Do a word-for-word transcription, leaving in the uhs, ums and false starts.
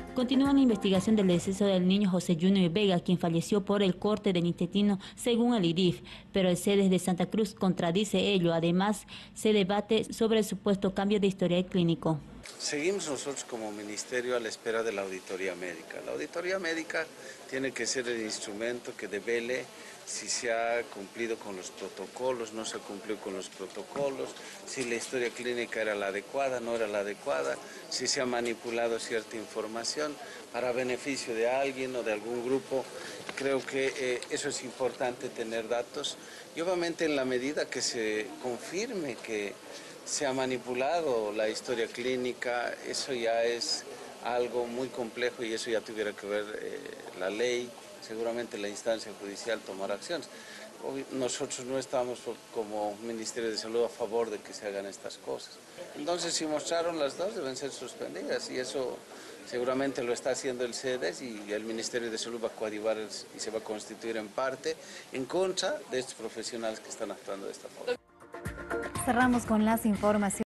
Continúa la investigación del deceso del niño José Junior Vega, quien falleció por el corte del intestino según el I D I F, pero el C E D E de Santa Cruz contradice ello. Además, se debate sobre el supuesto cambio de historial clínico. Seguimos nosotros como ministerio a la espera de la auditoría médica. La auditoría médica tiene que ser el instrumento que devele si se ha cumplido con los protocolos, no se ha cumplido con los protocolos, si la historia clínica era la adecuada, no era la adecuada, si se ha manipulado cierta información para beneficio de alguien o de algún grupo. Creo que eh, eso es importante, tener datos, y obviamente en la medida que se confirme que se ha manipulado la historia clínica, eso ya es algo muy complejo y eso ya tuviera que ver eh, la ley, seguramente la instancia judicial tomará acciones. Nosotros no estamos como Ministerio de Salud a favor de que se hagan estas cosas. Entonces, si mostraron las dos, deben ser suspendidas, y eso seguramente lo está haciendo el C E D E S, y el Ministerio de Salud va a coadyuvar y se va a constituir en parte en contra de estos profesionales que están actuando de esta forma. Cerramos con las informaciones.